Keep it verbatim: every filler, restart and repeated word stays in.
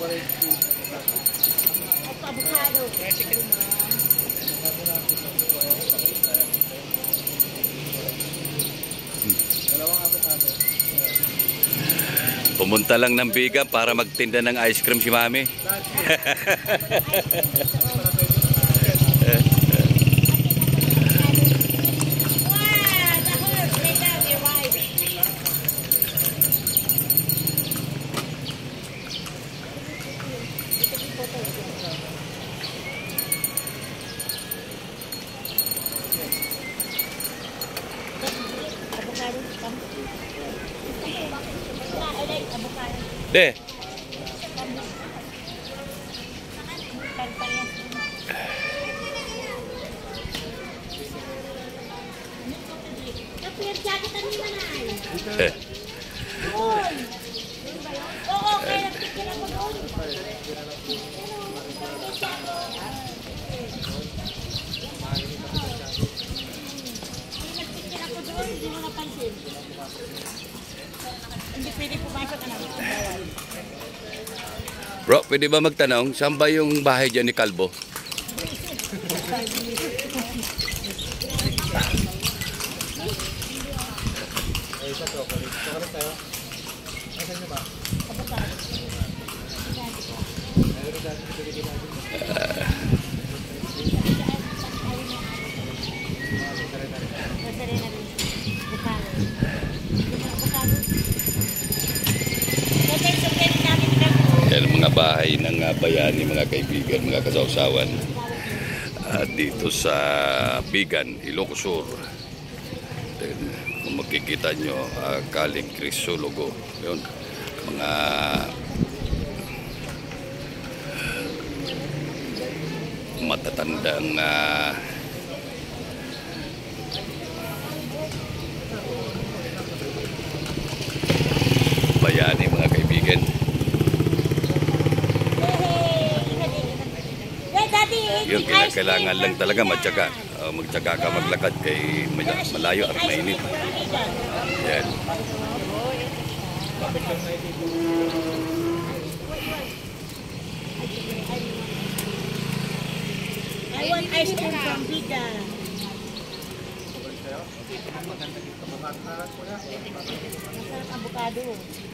Avocado. Pumunta lang ng Bigan para magtinda ng ice cream si Mami. De. Eh. Hindi pwede pumasok na naman. Bro, pwede ba magtanong, saan ba yung bahay dyan ni Kalbo? Yan mga bahay ng uh, bayani, mga kaibigan, mga kasawsawan. At uh, dito sa Bigan, Ilocos Sur. Then, kung makikita nyo, uh, Kaling Crisologo. Yun, mga matatandang uh, bayani, mga kaibigan. Yung kailangan lang talaga matyaga. Uh, magtyaga ka maglakad kay malayo at mainit. Yan. I want ice cream from Bigan. Masarap avocado.